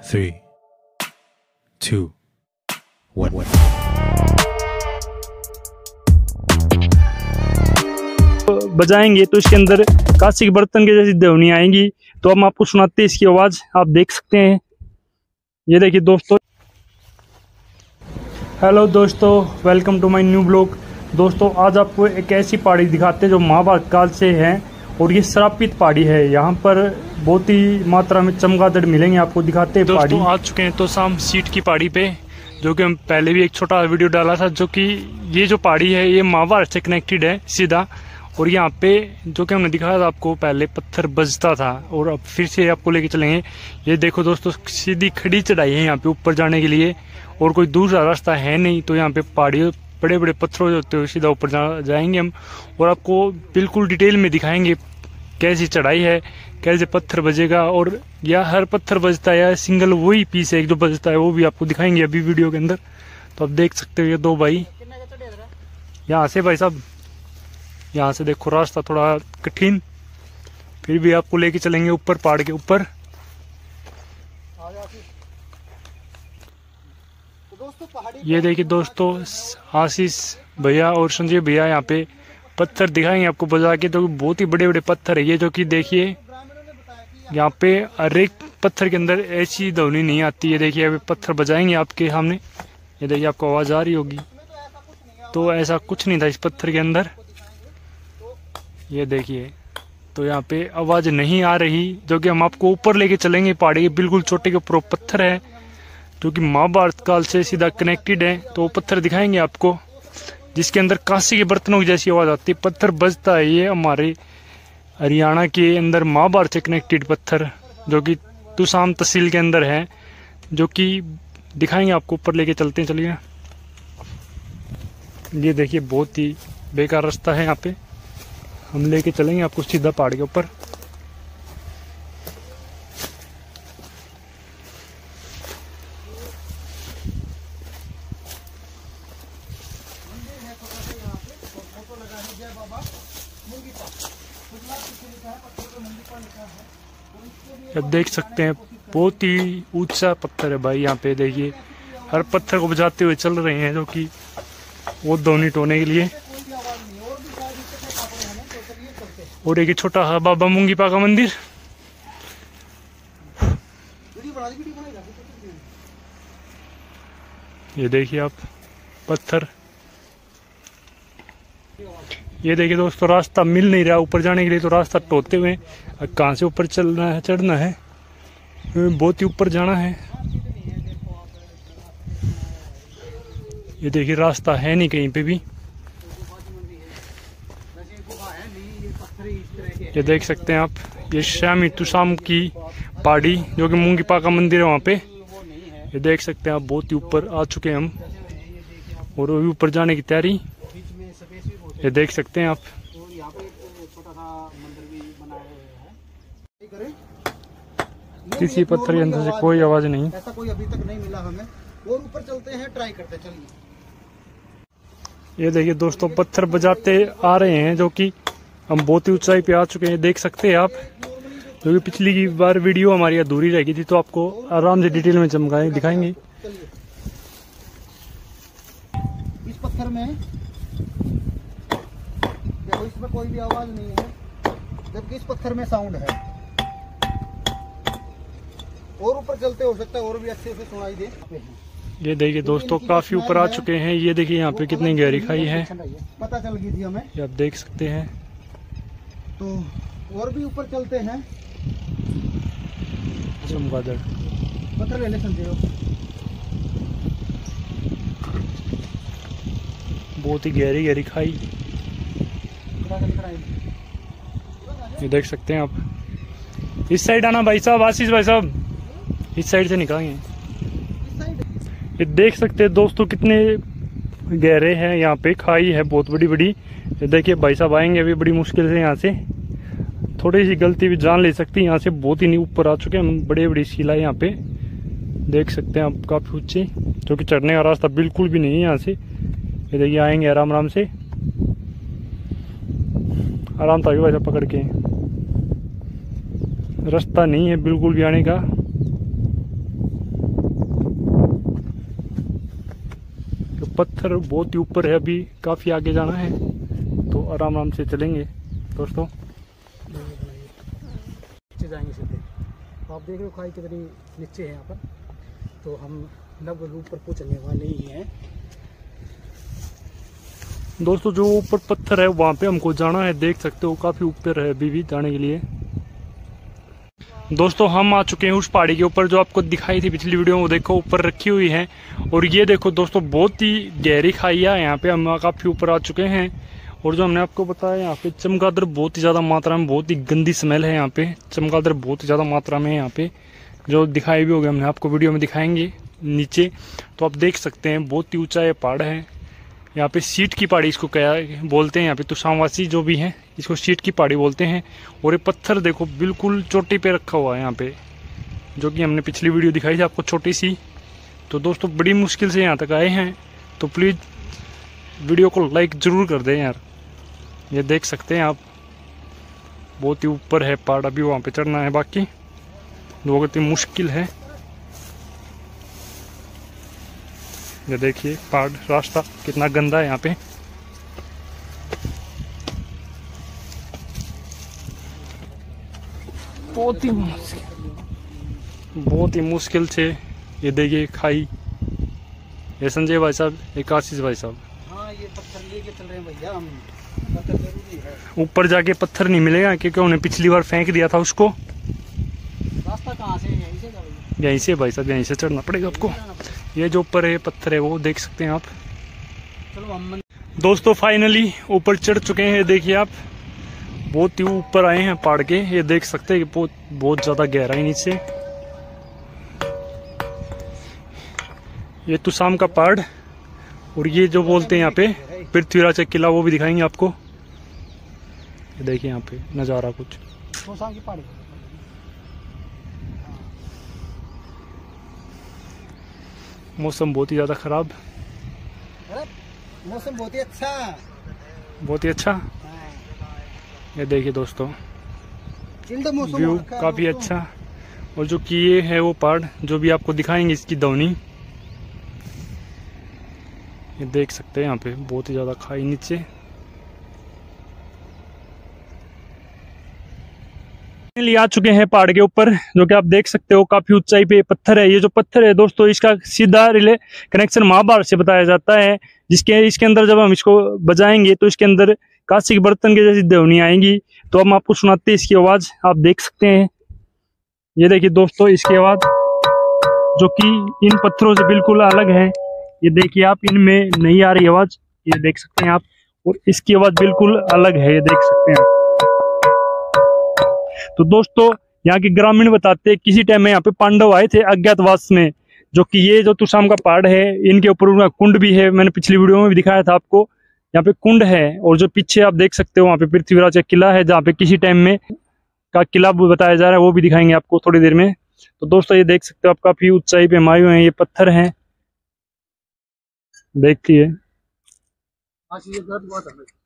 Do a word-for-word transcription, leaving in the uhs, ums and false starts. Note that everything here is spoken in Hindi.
three, two, one. बजाएंगे तो इसके अंदर कांसे के बर्तन के जैसी ध्वनि आएंगी। तो हम आपको सुनाते हैं इसकी आवाज, आप देख सकते हैं। ये देखिए दोस्तों। हेलो दोस्तों, welcome to my new blog. दोस्तों आज आपको एक ऐसी पहाड़ी दिखाते हैं जो महाभारत काल से है और ये श्रापित पहाड़ी है। यहाँ पर बहुत ही मात्रा में चमगादड़ मिलेंगे, आपको दिखाते हैं। दोस्तों आ चुके हैं तो शाम सीट की पहाड़ी पे, जो कि हम पहले भी एक छोटा वीडियो डाला था। जो कि ये जो पहाड़ी है ये महाभारत से कनेक्टेड है सीधा। और यहाँ पे जो कि हमने दिखाया था आपको, पहले पत्थर बजता था और अब फिर से आपको लेके चलेंगे। ये देखो दोस्तों, सीधी खड़ी चढ़ाई है यहाँ पे ऊपर जाने के लिए और कोई दूसरा रास्ता है नहीं। तो यहाँ पे पहाड़ी बड़े बड़े पत्थरों होते हुए सीधा ऊपर जा, जाएंगे हम और आपको बिल्कुल डिटेल में दिखाएंगे कैसी चढ़ाई है, कैसे पत्थर बजेगा। और या हर पत्थर बजता है या सिंगल वही पीस है एक जो बजता है, वो भी आपको दिखाएंगे अभी वीडियो के अंदर। तो आप देख सकते हो ये दो भाई यहाँ से, भाई साहब यहाँ से देखो रास्ता थोड़ा कठिन, फिर भी आपको लेके चलेंगे ऊपर पहाड़ के ऊपर। ये देखिए दोस्तों, आशीष भैया और संजय भैया यहाँ पे पत्थर दिखाएंगे आपको बजा के। तो बहुत ही बड़े बड़े पत्थर है ये, जो कि देखिए यहाँ पे हर एक पत्थर के अंदर ऐसी ध्वनि नहीं आती है। देखिए अभी पत्थर बजाएंगे आपके सामने, ये देखिए आपको आवाज आ रही होगी। तो ऐसा कुछ नहीं था इस पत्थर के अंदर, ये देखिए। तो यहाँ पे आवाज नहीं आ रही, जो कि हम आपको ऊपर लेके चलेंगे पहाड़ी के बिल्कुल चोटी के ऊपर पत्थर है जो कि महाभारत काल से सीधा कनेक्टेड है। तो वो पत्थर दिखाएंगे आपको जिसके अंदर कांसे के बर्तनों की जैसी आवाज आती है। पत्थर बजता है ये हमारे हरियाणा के अंदर महाभारत से कनेक्टेड पत्थर, जो कि तुसाम तहसील के अंदर है, जो कि दिखाएंगे आपको। ऊपर लेके चलते हैं, चलिए। ये देखिए बहुत ही बेकार रास्ता है यहाँ पे, हम लेके चलेंगे आपको सीधा पहाड़ के ऊपर। अब देख सकते हैं बहुत ही ऊंचा पत्थर है भाई। यहाँ पे देखिए हर पत्थर को बजाते हुए चल रहे हैं, जो कि वो ध्वनि टोने के लिए। और एक छोटा सा बाबा मुंगीपा का मंदिर। ये देखिए आप पत्थर। ये देखिए दोस्तों, रास्ता मिल नहीं रहा ऊपर जाने के लिए, तो रास्ता टोते हुए कहाँ से ऊपर चलना है, चढ़ना है, बहुत ही ऊपर जाना है। ये देखिए रास्ता है नहीं कहीं पे भी। ये देख सकते हैं आप, ये श्यामी तुसाम की पहाड़ी, जो कि मुंगीपा का मंदिर है वहाँ पे। ये देख सकते हैं आप, बहुत ही ऊपर आ चुके हैं हम और अभी ऊपर जाने की तैयारी। ये देख सकते हैं आप। किसी पत्थर के अंदर से कोई आवाज नहीं, ऐसा कोई अभी तक नहीं मिला हमें। और ऊपर चलते हैं, ट्राई करते हैं, चलिए। ये देखिए दोस्तों, पत्थर बजाते आ रहे हैं, जो कि हम बहुत ही ऊंचाई पे आ चुके हैं। देख सकते हैं आप, जो कि पिछली की बार वीडियो हमारी अधूरी रह गई थी, तो आपको आराम से डिटेल में चमकाएं दिखाएंगे। इस पत्थर में देखो, इसमें कोई भी आवाज नहीं है, जबकि इस पत्थर में साउंड है। और ऊपर चलते हो सकता है और भी अच्छे से सुनाई दे। ये देखिए दोस्तों, काफी ऊपर आ चुके हैं। ये देखिए यहाँ पे कितनी गहरी खाई है, पता चल गई थी हमें, ये आप देख सकते हैं। तो और भी ऊपर चलते हैं। चमगादड़ पत्थर ले ले संजय, बहुत ही गहरी गहरी खाई। ये देख सकते हैं आप। इस साइड आना भाई साहब, आशीष भाई साहब, इस साइड से निकालेंगे। ये देख सकते हैं दोस्तों कितने गहरे हैं, यहाँ पे खाई है बहुत बड़ी बड़ी। ये देखिए भाई साहब आएंगे अभी बड़ी मुश्किल से, यहाँ से थोड़ी सी गलती भी जान ले सकती है। यहाँ से बहुत ही नहीं ऊपर आ चुके हैं, बड़े बड़ी शिला यहाँ पे देख सकते हैं आप, काफी ऊंचे, जो कि चढ़ने का रास्ता बिल्कुल भी नहीं है यहाँ से। ये देखिए आएंगे आराम आराम से, आराम था वैसा पकड़ के, रास्ता नहीं है बिल्कुल भी आने का। पत्थर बहुत ही ऊपर है, अभी काफ़ी आगे जाना है तो आराम आराम से चलेंगे दोस्तों। नीचे जाएंगे सीधे। आप देख रहे हो खाई कितनी नीचे है यहाँ पर, तो हम लगभग ऊपर पहुँचने वाले ही हैं दोस्तों। जो ऊपर पत्थर है वहाँ पे हमको जाना है, देख सकते हो काफ़ी ऊपर है अभी भी जाने के लिए। दोस्तों हम आ चुके हैं उस पहाड़ी के ऊपर जो आपको दिखाई थी पिछली वीडियो में, वो देखो ऊपर रखी हुई है। और ये देखो दोस्तों बहुत ही गहरी खाई है, यहाँ पे हम काफ़ी ऊपर आ चुके हैं। और जो हमने आपको बताया यहाँ पे चमगादड़ बहुत ही ज़्यादा मात्रा में, बहुत ही गंदी स्मेल है यहाँ पे, चमगादड़ बहुत ही ज़्यादा मात्रा में है यहाँ पे, जो दिखाई भी हो गया हमने आपको वीडियो में दिखाएंगे नीचे। तो आप देख सकते हैं बहुत ही ऊँचा ये पहाड़ है। यहाँ पे सीट की पहाड़ी इसको क्या बोलते हैं, यहाँ पे तुषामवासी जो भी हैं इसको सीट की पहाड़ी बोलते हैं। और ये पत्थर देखो बिल्कुल चोटी पे रखा हुआ है यहाँ पे, जो कि हमने पिछली वीडियो दिखाई थी आपको छोटी सी। तो दोस्तों बड़ी मुश्किल से यहाँ तक आए हैं, तो प्लीज़ वीडियो को लाइक ज़रूर कर दें यार। ये देख सकते हैं आप बहुत ही ऊपर है पहाड़, अभी वहाँ पे चढ़ना है, बाकी बहुत ही मुश्किल है। ये देखिए पहाड़, रास्ता कितना गंदा है यहाँ पे। बहुत ही बहुत ही मुश्किल से ये देखिए खाई। ये संजय भाई साहब, एक आशीष भाई साहब, हाँ ये पत्थर लेके चल रहे हैं भैया हम, पत्थर जरूरी है। ऊपर जाके पत्थर नहीं मिलेगा क्योंकि उन्हें पिछली बार फेंक दिया था उसको। रास्ता कहाँ से है? यहीं से जाओगे? यहीं से भाई साहब, यहीं से चढ़ना पड़ेगा आपको। ये जो ऊपर है पत्थर है वो देख सकते हैं आप। चलो हम दोस्तों फाइनली ऊपर चढ़ चुके हैं, देखिए आप बहुत ही ऊपर आए हैं पहाड़ के। ये देख सकते हैं कि बहुत बहुत ज्यादा गहराई नीचे। ये तुसाम का पहाड़, और ये जो बोलते हैं यहाँ पे पृथ्वीराज का किला, वो भी दिखाएंगे आपको। ये देखिए यहाँ पे नज़ारा कुछ। तुसाम की पहाड़ी। मौसम बहुत ही ज़्यादा ख़राब, मौसम बहुत ही अच्छा, बहुत ही अच्छा। ये देखिए दोस्तों चिल्ड मौसम व्यू हो रखा है काफ़ी दोस्तों। अच्छा। और जो कि ये है वो पहाड़ जो भी आपको दिखाएंगे इसकी दौनी। ये देख सकते हैं यहाँ पे बहुत ही ज़्यादा खाई नीचे। फाइनली आ चुके हैं पहाड़ के ऊपर, जो कि आप देख सकते हो काफी ऊंचाई पे पत्थर है। ये जो पत्थर है दोस्तों इसका सीधा रिले कनेक्शन महाभारत से बताया जाता है, जिसके इसके अंदर जब हम इसको बजाएंगे तो इसके अंदर कांसे के बर्तन के जैसी ध्वनि आएंगी। तो हम आपको सुनाते हैं इसकी आवाज, आप देख सकते हैं। ये देखिए दोस्तों इसकी आवाज जो कि इन पत्थरों से बिल्कुल अलग है। ये देखिए आप, इनमें नहीं आ रही आवाज, ये देख सकते हैं आप। और इसकी आवाज बिल्कुल अलग है, ये देख सकते हैं। तो दोस्तों यहाँ के ग्रामीण बताते हैं किसी टाइम में यहाँ पे पांडव आए थे अज्ञातवास में, जो कि ये जो तुसाम का पहाड़ है इनके ऊपर उनका कुंड भी है। मैंने पिछली वीडियो में भी दिखाया था आपको, यहाँ पे कुंड है। और जो पीछे आप देख सकते हो वहाँ पे पृथ्वीराज का किला है, जहाँ पे किसी टाइम में का किला बताया जा रहा है, वो भी दिखाएंगे आपको थोड़ी देर में। तो दोस्तों ये देख सकते हो आप काफी ऊंचाई पे माए हुए हैं, ये पत्थर हैं, देखिए।